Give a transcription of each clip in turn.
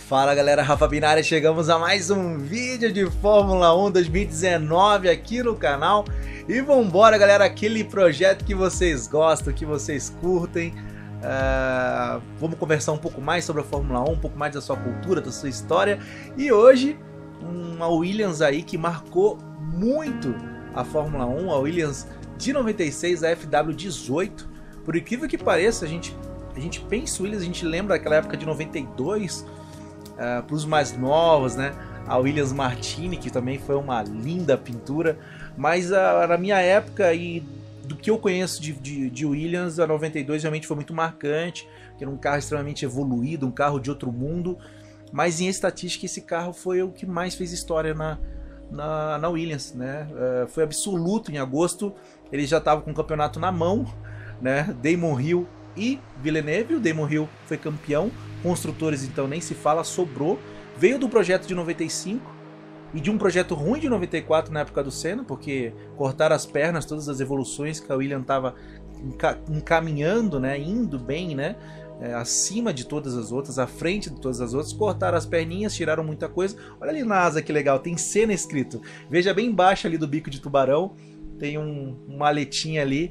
Fala galera, Rafa Binária, chegamos a mais um vídeo de Fórmula 1 2019 aqui no canal. E vambora galera, aquele projeto que vocês gostam, que vocês curtem. Vamos conversar um pouco mais sobre a Fórmula 1, um pouco mais da sua cultura, da sua história. E hoje, uma Williams aí que marcou muito a Fórmula 1, a Williams de 96, a FW18. Por incrível que pareça, a gente pensa em Williams, a gente lembra daquela época de 92, para os mais novos, né? A Williams Martini, que também foi uma linda pintura, mas na minha época e do que eu conheço de Williams, a 92 realmente foi muito marcante, que era um carro extremamente evoluído, um carro de outro mundo, mas em estatística esse carro foi o que mais fez história na Williams, né? Foi absoluto. Em agosto ele já estava com o campeonato na mão, né? Damon Hill e Villeneuve. O Damon Hill foi campeão, construtores então nem se fala, sobrou. Veio do projeto de 95 e de um projeto ruim de 94 na época do Senna, porque cortaram as pernas, todas as evoluções que a Williams estava encaminhando, né? Indo bem, né? Acima de todas as outras, à frente de todas as outras, cortaram as perninhas, tiraram muita coisa. Olha ali na asa que legal, tem Senna escrito. Veja bem embaixo ali do bico de tubarão, tem uma aletinha ali,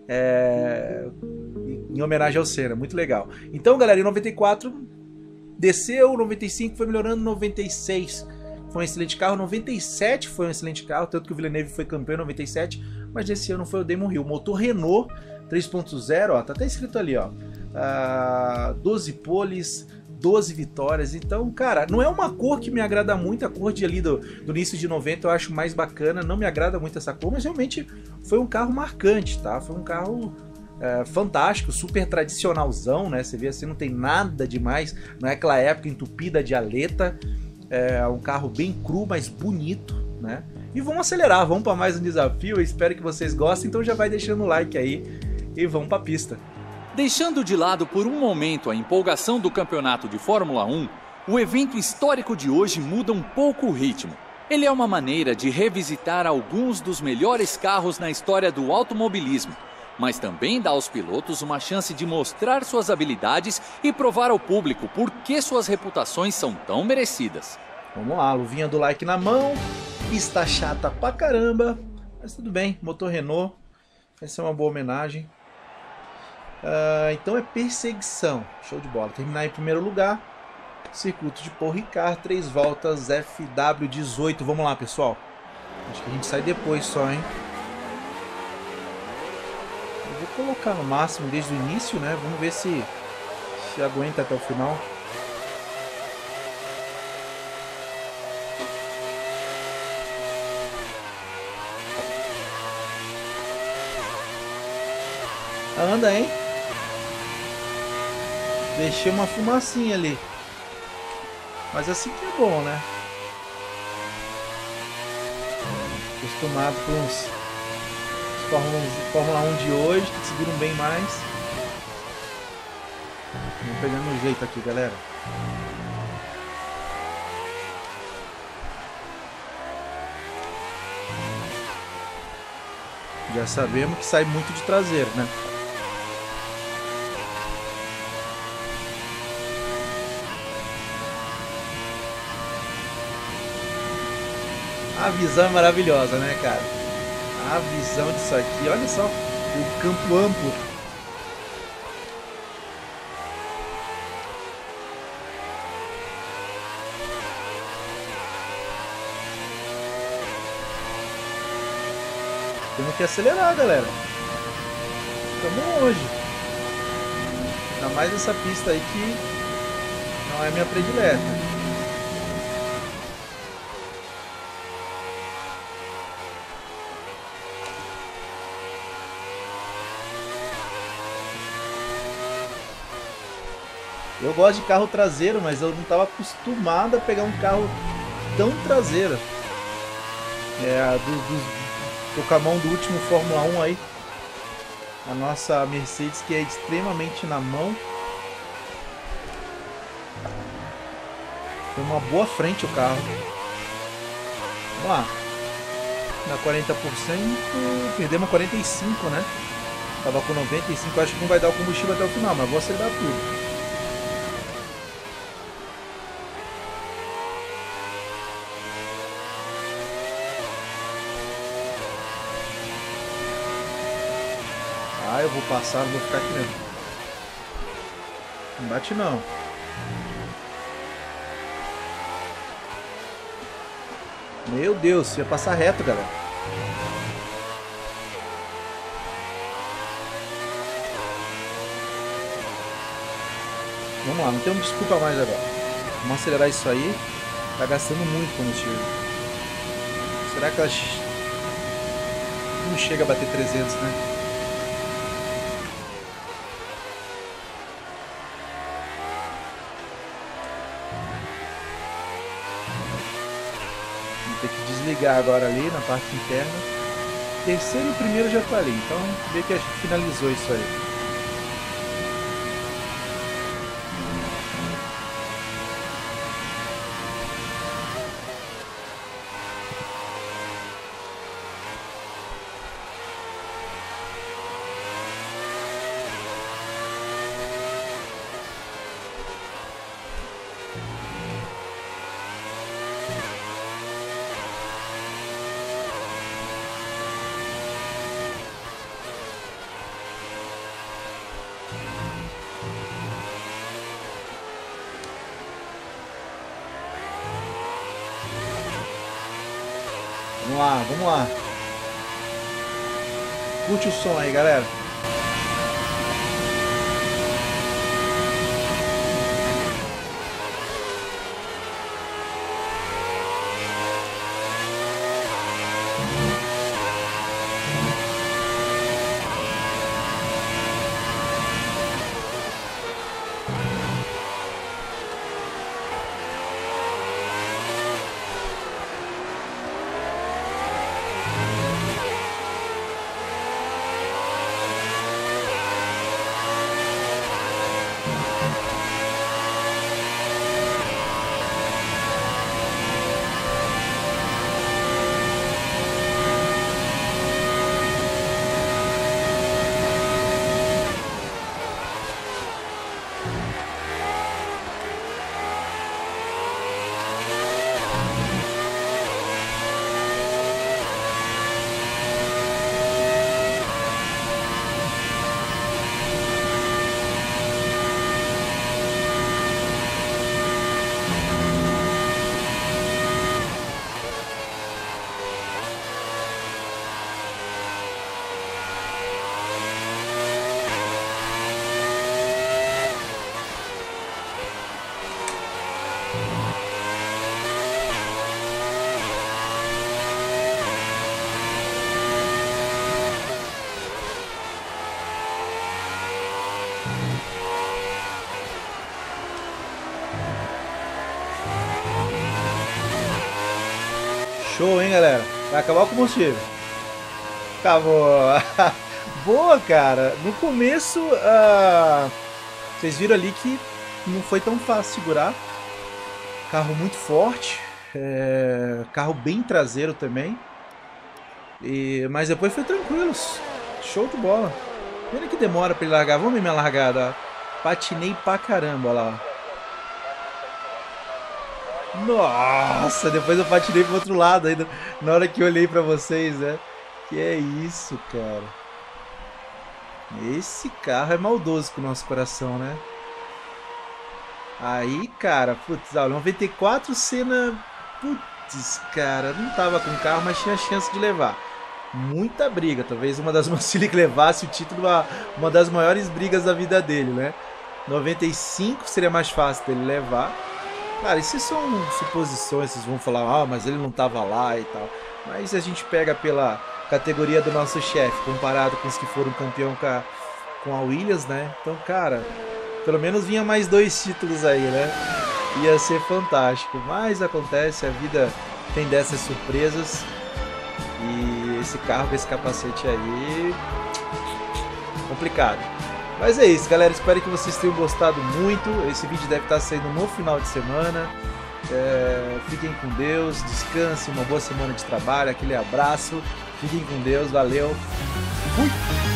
em homenagem ao Senna, muito legal. Então galera, em 94 desceu, 95 foi melhorando, 96 foi um excelente carro, 97 foi um excelente carro, tanto que o Villeneuve foi campeão em 97, mas esse ano foi o Damon Hill. Motor Renault 3.0, ó, tá até escrito ali, ó, 12 poles, 12 vitórias. Então, cara, não é uma cor que me agrada muito, a cor de ali do início de 90 eu acho mais bacana, não me agrada muito essa cor, mas realmente foi um carro marcante, tá? Foi um carro fantástico, super tradicionalzão, né? Você vê assim, não tem nada demais, não é aquela época entupida de aleta, é um carro bem cru, mas bonito, né? E vamos acelerar, vamos para mais um desafio, eu espero que vocês gostem, então já vai deixando o like aí e vamos para a pista. Deixando de lado por um momento a empolgação do campeonato de Fórmula 1, o evento histórico de hoje muda um pouco o ritmo. Ele é uma maneira de revisitar alguns dos melhores carros na história do automobilismo, mas também dá aos pilotos uma chance de mostrar suas habilidades e provar ao público por que suas reputações são tão merecidas. Vamos lá, luvinha do like na mão, pista chata pra caramba, mas tudo bem, motor Renault, vai ser uma boa homenagem. Então é perseguição, show de bola, terminar em primeiro lugar, circuito de Paul Ricard, 3 voltas, FW18, vamos lá pessoal, acho que a gente sai depois só, hein. Eu vou colocar no máximo desde o início, né, vamos ver se aguenta até o final. Anda, hein? Deixei uma fumacinha ali. Mas assim que é bom, né? Acostumado com os Fórmula 1 de hoje, que seguram bem mais. Vamos pegando o jeito aqui, galera. Já sabemos que sai muito de traseiro, né? A visão é maravilhosa, né, cara? A visão disso aqui, olha só, o campo amplo. Temos que acelerar, galera. Estamos longe. Ainda mais essa pista aí que não é minha predileta. Eu gosto de carro traseiro, mas eu não estava acostumado a pegar um carro tão traseiro. Tô com a mão do último Fórmula 1 aí. A nossa Mercedes, que é extremamente na mão. Tem uma boa frente o carro. Vamos lá. Na 40%, perdemos 45%, né? Tava com 95%, acho que não vai dar o combustível até o final, mas vou acelerar tudo. vou passar, não vou ficar aqui mesmo. Não bate não. Meu Deus, ia passar reto, galera. Vamos lá, não tem uma desculpa mais agora. Vamos acelerar isso aí. Tá gastando muito combustível. Será que ela não chega a bater 300, né? Vou ter que desligar agora ali na parte interna. Terceiro e primeiro já tá ali, então vê que a gente finalizou isso aí. Vamos lá, vamos lá. Curte o som aí, galera. Show, hein, galera? Vai acabar o combustível. Acabou. Boa, cara. No começo, vocês viram ali que não foi tão fácil segurar. Carro muito forte. Carro bem traseiro também. Mas depois foi tranquilo. Show de bola. Pena que demora pra ele largar. Vamos ver minha largada. Patinei pra caramba lá. Nossa, depois eu patinei pro outro lado ainda, na hora que eu olhei pra vocês, né? Que é isso, cara. Esse carro é maldoso com o nosso coração, né? Aí, cara, putz, 94 Senna, putz, cara, não tava com carro, mas tinha chance de levar. Muita briga, talvez uma das Mansili levasse o título, uma das maiores brigas da vida dele, né? 95 seria mais fácil dele levar. Cara, isso são suposições, vocês vão falar, mas ele não tava lá e tal. Mas a gente pega pela categoria do nosso chefe, comparado com os que foram campeão com a Williams, né? Então, cara, pelo menos vinha mais 2 títulos aí, né? Ia ser fantástico. Mas acontece, a vida tem dessas surpresas. E esse carro com esse capacete aí... complicado. Mas é isso, galera. Espero que vocês tenham gostado muito. Esse vídeo deve estar saindo no final de semana. Fiquem com Deus, descansem, uma boa semana de trabalho. Aquele abraço. Fiquem com Deus, valeu. Fui!